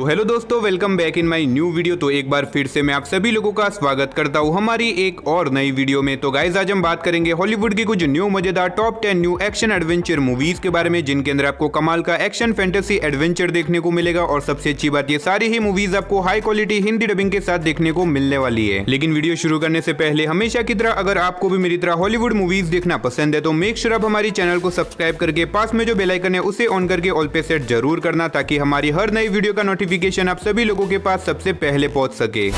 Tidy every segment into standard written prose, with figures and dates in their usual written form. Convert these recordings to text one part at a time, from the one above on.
Hello दोस्तों, welcome back in my new video. तो एक बार फिर से मैं आप सभी लोगों का स्वागत करता हूं हमारी एक और नई वीडियो में। तो गाइस, आज हम बात करेंगे हॉलीवुड की कुछ न्यू मजेदार top 10 new action adventure movies के बारे में, जिनके अंदर आपको कमाल का एक्शन फैंटेसी एडवेंचर देखने को मिलेगा। और सबसे अच्छी बात, ये सारी ही मूवीज आपको हाई क्वालिटी हिंदी डबिंग के साथ देखने को मिलने वाली है। लेकिन वीडियो शुरू करने से पहले हमेशा की तरह अगर आपको भी मेरी तरह हॉलीवुड मूवीज देखना पसंद है तो मेक श्योर आप हमारी चैनल को सब्सक्राइब करके पास में जो बेल आइकन है उसे ऑन करके ऑल पे सेट जरूर करना, ताकि हमारी हर नई वीडियो का नोटिफिकेशन आप सभी लोगों के पास सबसे पहले पहुंच सके।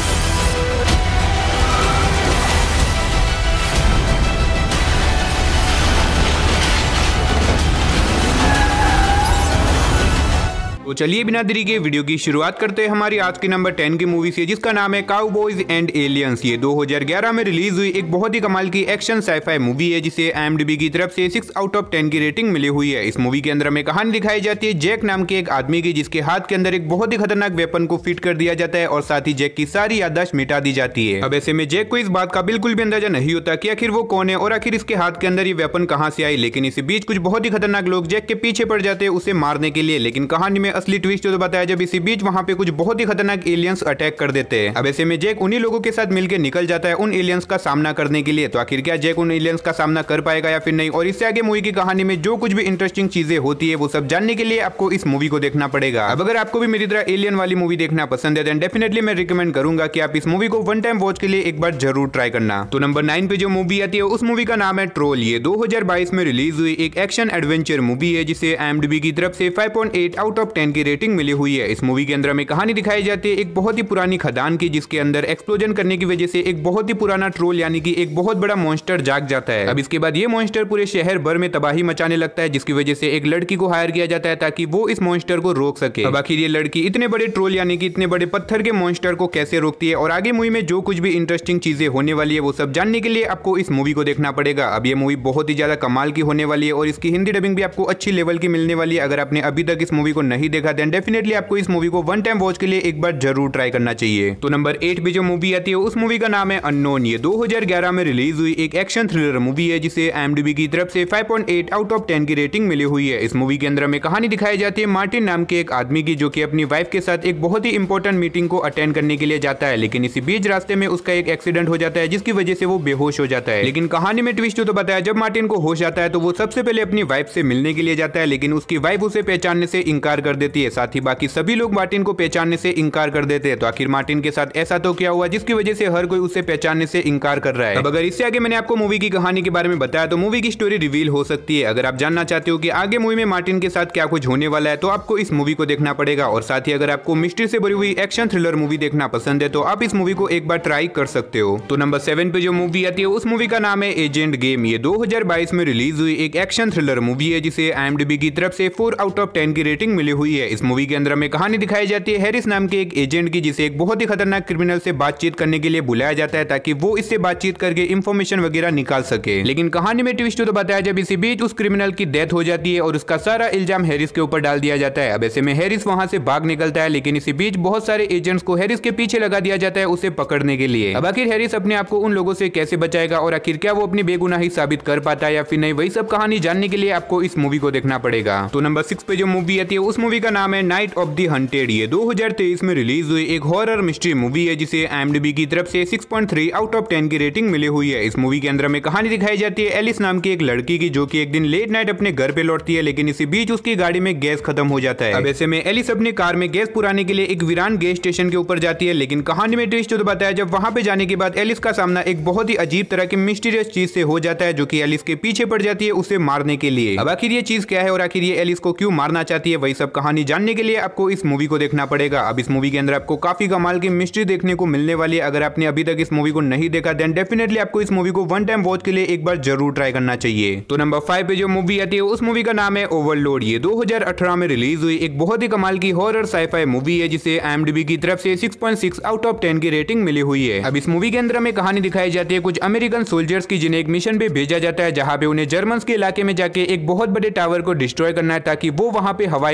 तो चलिए बिना देरी के वीडियो की शुरुआत करते हैं हमारी आज की नंबर 10 की मूवी से, जिसका नाम है काउबॉयज एंड एलियंस। ये 2011 में रिलीज हुई एक बहुत ही कमाल की एक्शन साइफाई मूवी है, जिसे IMDb की तरफ से 6 आउट ऑफ 10 की रेटिंग मिली हुई है। इस मूवी के अंदर हमें कहानी दिखाई जाती है जैक नाम के एक आदमी की, जिसके हाथ के अंदर एक बहुत ही खतरनाक वेपन को फिट कर दिया जाता है और साथ ही जैक की सारी याददाश्त मिटा दी जाती है। अब ऐसे में जैक को इस बात का बिल्कुल भी अंदाजा नहीं होता कि आखिर वो कौन है और आखिर इसके हाथ के अंदर ये वेपन कहां से आई। लेकिन इसी बीच कुछ बहुत ही खतरनाक लोग जैक के पीछे पड़ जाते हैं उसे मारने के लिए। लेकिन कहानी में असली ट्विस्ट तो बताया जब इसी बीच वहां पे कुछ बहुत ही खतरनाक एलियंस अटैक कर देते हैं। अब ऐसे में जैक उन्हीं लोगों के साथ मिलकर निकल जाता है उन एलियंस का सामना करने के लिए। तो आखिर क्या जैक उन एलियंस का सामना कर पाएगा या फिर नहीं, और इससे आगे मूवी की कहानी में जो कुछ भी इंटरेस्टिंग चीजें होती है वो सब जानने के लिए आपको इस मूवी को देखना पड़ेगा। अब अगर आपको भी मेरी तरह एलियन वाली मूवी देखना पसंद है, देन डेफिनेटली मैं रिकमेंड करूंगा कि आप इस मूवी को वन टाइम वॉच के लिए एक बार जरूर ट्राई करना। तो नंबर 9 पे जो मूवी आती है उस मूवी का नाम है ट्रोल। ये 2022 में रिलीज हुई एक एक्शन एडवेंचर मूवी है, जिसे IMDb की तरफ से 5.8 आउट ऑफ 10 की रेटिंग मिली हुई है। इस मूवी के अंदर हमें कहानी दिखाई जाती है एक बहुत ही पुरानी खदान की, जिसके अंदर एक्सप्लोजन करने की वजह से एक बहुत ही पुराना ट्रोल यानी कि एक बहुत बड़ा मॉन्स्टर जाग जाता है। अब इसके बाद ये मॉन्स्टर पूरे शहर भर में तबाही मचाने लगता है, जिसकी वजह से एक लड़की को हायर किया जाता है ताकि वो इस मॉन्स्टर को रोक सके। अब आखिर ये लड़की इतने बड़े ट्रोल यानी कि इतने बड़े पत्थर के मॉन्स्टर को कैसे रोकती है और आगे मूवी में जो कुछ भी इंटरेस्टिंग चीजें होने वाली है वो सब जानने के लिए आपको इस मूवी को देखना पड़ेगा। अब ये मूवी बहुत ही ज्यादा कमाल की होने वाली है और इसकी हिंदी डबिंग भी आपको अच्छी लेवल की मिलने वाली है। अगर आपने अभी तक इस मूवी को नहीं देखा देन डेफिनेटली आपको इस मूवी को वन टाइम वॉच के लिए एक बार जरूर ट्राई करना चाहिए। तो नंबर 8 पे जो मूवी आती है उस मूवी का नाम है अननोन। ये 2011 में रिलीज हुई एक एक्शन थ्रिलर मूवी है, जिसे IMDb की तरफ से 5.8 आउट ऑफ 10 की रेटिंग मिली हुई है। इस मूवी के अंदर हमें कहानी दिखाई जाती है मार्टिन नाम के एक आदमी की, जो कि अपनी वाइफ के साथ एक बहुत ही इंपॉर्टेंट मीटिंग को अटेंड करने के लिए जाता है। लेकिन इसी बीच रास्ते में उसका एक एक्सीडेंट हो जाता है, जिसकी वजह से वो बेहोश हो जाता है। लेकिन कहानी में ट्विस्ट तो बताया, जब मार्टिन को होश आता है तो वो सबसे पहले अपनी वाइफ से मिलने के लिए जाता है, लेकिन उसकी वाइफ उसे पहचानने से इंकार कर देती है। साथ ही बाकी सभी लोग मार्टिन को पहचानने से इंकार कर देते हैं। तो आखिर मार्टिन के साथ ऐसा तो क्या हुआ जिसकी वजह से हर कोई उसे पहचानने से इंकार कर रहा है। अब अगर इससे आगे मैंने आपको मूवी की कहानी के बारे में बताया तो मूवी की स्टोरी रिवील हो सकती है। अगर आप जानना चाहते हो कि आगे मूवी में मार्टिन के साथ क्या कुछ होने वाला है तो आपको इस मूवी को देखना पड़ेगा। और साथ ही अगर आपको मिस्ट्री से भरी हुई एक्शन थ्रिलर मूवी देखना पसंद है तो आप इस मूवी को एक बार ट्राई कर सकते हो। तो नंबर 7 पे जो मूवी आती है उस मूवी का नाम है एजेंट गेम। ये 2022 में रिलीज हुई एक एक्शन थ्रिलर मूवी है, जिसे IMDb की तरफ से 4 आउट ऑफ 10 की रेटिंग मिली हुई है। इस मूवी के अंदर हमें कहानी दिखाई जाती है हैरिस नाम के एक एजेंट की, जिसे एक बहुत ही खतरनाक क्रिमिनल से बातचीत करने के लिए बुलाया जाता है ताकि वो इससे बातचीत करके इंफॉर्मेशन वगैरह निकाल सके। लेकिन कहानी में ट्विस्ट तो बताया, जब इसी बीच उस क्रिमिनल की डेथ हो जाती है और उसका सारा इल्जाम हैरिस के ऊपर डाल दिया जाता है। अब ऐसे में हैरिस वहां से भाग निकलता है, लेकिन इसी बीच बहुत सारे एजेंट्स को हैरिस के पीछे लगा दिया जाता है उसे पकड़ने के लिए। अब आखिर हैरिस अपने आप को उन लोगों से कैसे बचाएगा और आखिर क्या वो अपनी बेगुनाही साबित कर पाता है या फिर नहीं, वही सब कहानी जानने के लिए आपको इस मूवी को देखना पड़ेगा। तो नंबर 6 पे जो मूवी आती है उस मूवी का नाम है नाइट ऑफ द हंटेड। ये 2023 में रिलीज हुई एक हॉरर मिस्ट्री मूवी है, जिसे IMDb की तरफ से 6.3 आउट ऑफ 10 की रेटिंग मिली हुई है। इस मूवी के अंदर हमें कहानी दिखाई जाती है एलिस नाम की एक लड़की की, जो कि एक दिन लेट नाइट अपने घर पे लौटती है, लेकिन इसी बीच उसकी गाड़ी में गैस खत्म हो जाता है। अब ऐसे में एलिस अपनी कार में गैस पुराने के लिए एक वीरान गैस स्टेशन के ऊपर जाती है। लेकिन कहानी में ट्विस्ट तो बताया, जब वहां पे जाने के बाद एलिस का सामना एक बहुत ही अजीब तरह की मिस्टीरियस चीज से हो जाता है, जो कि एलिस के पीछे पड़ जाती है उसे मारने के लिए। अब आखिर ये चीज क्या है और आखिर ये एलिस को क्यों मारना चाहती है, वही सब कहानी जानने के लिए आपको इस मूवी को देखना पड़ेगा। अब इस मूवी के अंदर आपको काफी कमाल की मिस्ट्री देखने को मिलने वाली है। अगर आपने अभी तक इस मूवी को नहीं देखा देन डेफिनेटली आपको इस मूवी को वन टाइम वॉच के लिए एक बार जरूर ट्राई करना चाहिए। तो नंबर 5 पे जो मूवी आती है उस मूवी का नाम है ओवरलोड। ये 2018 में रिलीज हुई एक बहुत ही कमाल की हॉरर साइफाई मूवी है, जिसे IMDb की तरफ से 6.6 आउट ऑफ 10 की रेटिंग मिली हुई है। अब इस मूवी के अंदर हमें कहानी दिखाई जाती है कुछ अमेरिकन सोल्जर्स की, जिन्हें एक मिशन पे भेजा जाता है, जहां पे उन्हें जर्मन्स के इलाके में जाके एक बहुत बड़े टावर को डिस्ट्रॉय करना है ताकि वो वहां पे हवाई हमला कर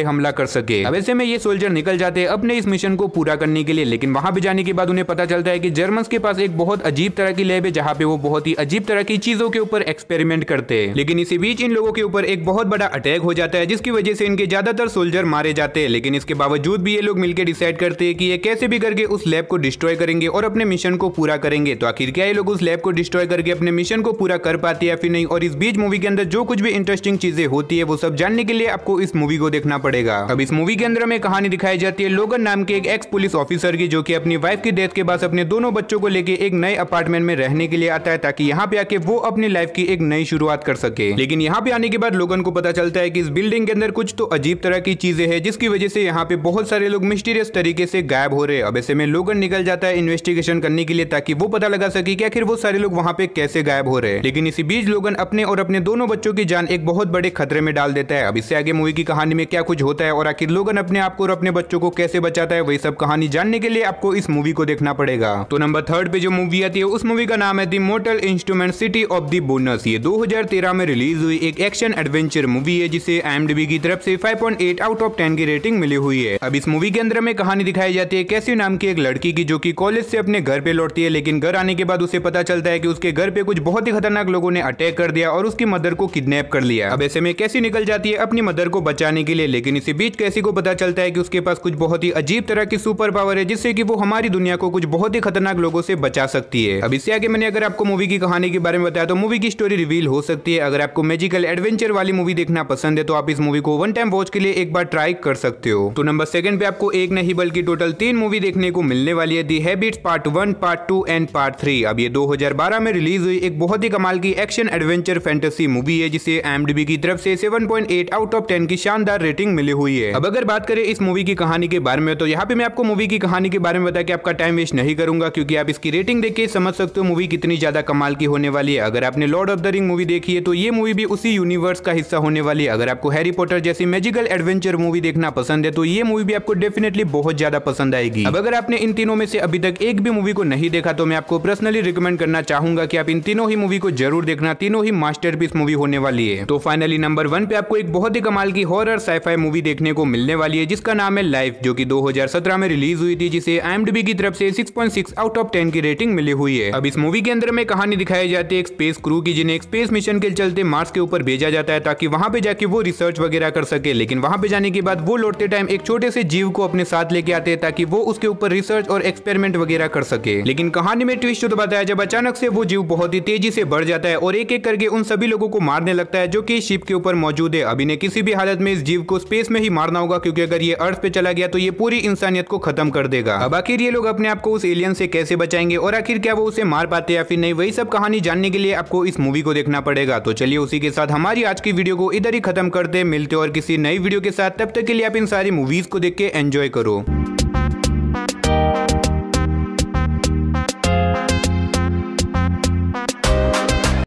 सके। अब ऐसे में ये सोल्जर निकल जाते हैं अपने इस मिशन को पूरा करने के लिए, लेकिन वहां पे जाने के बाद उन्हें पता चलता है कि जर्मन्स के पास एक बहुत अजीब तरह की लैब है जहां पे वो बहुत ही अजीब तरह की चीजों के ऊपर एक्सपेरिमेंट करते हैं। लेकिन इसी बीच इन लोगों के ऊपर एक बहुत बड़ा अटैक हो जाता है जिसकी वजह से इनके ज्यादातर सोल्जर मारे जाते हैं। लेकिन इसके बावजूद भी ये लोग मिलकर डिसाइड करते हैं कि ये कैसे भी करके उस लैब को डिस्ट्रॉय करेंगे और अपने मिशन को पूरा करेंगे। तो आखिर क्या ये लोग उस लैब को डिस्ट्रॉय करके अपने मिशन को पूरा कर पाते हैं या फिर नहीं, और इस बीच मूवी के अंदर जो कुछ भी इंटरेस्टिंग चीजें होती है वो सब जानने के लिए आपको इस मूवी को देखना पड़ेगा। अब इस मूवी के अंदर हमें कहानी दिखाई जाती है लोगन नाम के एक एक्स पुलिस ऑफिसर की, जो कि अपनी वाइफ की डेथ के बाद अपने दोनों बच्चों को लेके एक नए अपार्टमेंट में रहने के लिए आता है ताकि यहाँ पे आके वो अपनी लाइफ की एक नई शुरुआत कर सके। लेकिन यहाँ पे आने के बाद लोगन को पता चलता है कि इस बिल्डिंग के अंदर कुछ तो अजीब तरह की चीजें हैं जिसकी वजह से यहाँ पे बहुत सारे लोग मिस्टीरियस तरीके से गायब हो रहे हैं। अब ऐसे में लोगन निकल जाता है इन्वेस्टिगेशन करने के लिए ताकि वो पता लगा सके कि आखिर वो सारे लोग वहाँ पे कैसे गायब हो रहे हैं। लेकिन इसी बीच लोगन अपने और अपने दोनों बच्चों की जान एक बहुत बड़े खतरे में डाल देता है। अब इससे आगे मूवी की कहानी में क्या कुछ होता है और आखिर लोगन अपने आप को और अपने बच्चों को कैसे बचाता है, वही सब कहानी जानने के लिए आपको इस मूवी को देखना पड़ेगा। तो नंबर 3 पे जो मूवी आती है उस मूवी का नाम है the mortal instrument city of the bones. ये 2013 में रिलीज हुई एक एक्शन एडवेंचर मूवी है जिसे IMDb की तरफ से 5.8 आउट ऑफ 10 की रेटिंग मिली हुई है। अब इस मूवी के अंदर में कहानी दिखाई जाती है कैसी नाम की एक लड़की की, जो कि कॉलेज से अपने घर पे लौटती है। लेकिन घर आने के बाद उसे पता चलता है कि उसके घर पे कुछ बहुत ही खतरनाक लोगों ने अटैक कर दिया और उसकी मदर को किडनैप कर लिया। अब ऐसे में कैसी निकल जाती है अपनी मदर को बचाने के लिए, लेकिन इसी बीच कैसी को पता चलता है कि उसके पास कुछ बहुत ही अजीब तरह की सुपर पावर है जिससे कि वो हमारी दुनिया को कुछ बहुत ही खतरनाक लोगों से बचा सकती है। अब इससे आगे मैंने अगर आपको मूवी की कहानी के बारे में बताया तो मूवी की स्टोरी रिवील हो सकती है। अगर आपको मैजिकल एडवेंचर वाली मूवी देखना पसंद है तो आप इस मूवी को वन टाइम वॉच के लिए एक बार ट्राई कर सकते हो। तो नंबर 2 पे आपको एक नहीं बल्कि टोटल 3 मूवी देखने को मिलने वाली है। The hobbits part 1, part 2 and part 3। अब ये 2012 में रिलीज हुई एक बहुत ही कमाल की एक्शन एडवेंचर फैंटेसी मूवी है जिसे IMDb की तरफ से 7.8 आउट ऑफ 10 की शानदार रेटिंग मिली हुई है। अब अगर बात करें इस मूवी की कहानी के बारे में तो यहाँ पे मैं आपको मूवी की कहानी के बारे में बता के आपका टाइम वेस्ट नहीं करूंगा, क्योंकि आप इसकी रेटिंग देख के समझ सकते हो मूवी कितनी ज्यादा कमाल की होने वाली है। अगर आपने lord of the ring movie देखी है तो ये मूवी भी उसी यूनिवर्स का हिस्सा होने वाली है। अगर आपको हैरी पॉटर जैसी मैजिकल एडवेंचर मूवी देखना पसंद है तो ये मूवी भी आपको डेफिनेटली बहुत ज्यादा पसंद आएगी। अब अगर आपने इन तीनों में से अभी तक एक भी मूवी को नहीं देखा तो मैं आपको पर्सनली रिकमेंड करना चाहूंगा कि आप इन तीनों ही मूवी को जरूर देखना। तीनों ही मास्टरपीस मूवी होने वाली है। तो फाइनली नंबर 1 पे आपको एक बहुत ही कमाल की हॉरर साइफाई मूवी देखने को मिलने वाली है जिसका नाम है लाइफ, जो कि 2017 में रिलीज हुई थी, जिसे IMDb की तरफ से 6.6 आउट ऑफ 10 की रेटिंग मिली हुई है। अब इस मूवी के अंदर में कहानी दिखाई जाती है एक स्पेस क्रू की, जिन्हें एक स्पेस मिशन के चलते मार्स के ऊपर भेजा जाता है ताकि वहां पे जाके वो रिसर्च वगैरह कर सके। लेकिन वहां पे जाने के बाद वो लौटते टाइम एक छोटे से जीव को अपने साथ लेके आते हैं ताकि वो उसके ऊपर रिसर्च और एक्सपेरिमेंट वगैरह कर सके। लेकिन कहानी में ट्विस्ट तो बताया जब अचानक से वो जीव बहुत ही तेजी से बढ़ जाता है और एक एक करके उन सभी लोगों को मारने लगता है जो कि शिप के ऊपर मौजूद है। अब इन्हें किसी भी हालत में इस जीव को स्पेस में ही मारना होगा, क्योंकि अगर ये अर्थ पे चला गया तो ये पूरी इंसानियत को खत्म कर देगा। अब आखिर ये लोग अपने आप को उस एलियन से कैसे बचाएंगे और आखिर क्या वो उसे मार पाते या फिर नहीं, वही सब कहानी जानने के लिए आपको इस मूवी को देखना पड़ेगा। तो चलिए उसी के साथ हमारी आज की वीडियो को इधर ही खत्म करते मिलते और किसी नई वीडियो के साथ। तब तक के लिए आप इन सारी मूवीज को देख के एंजॉय करो।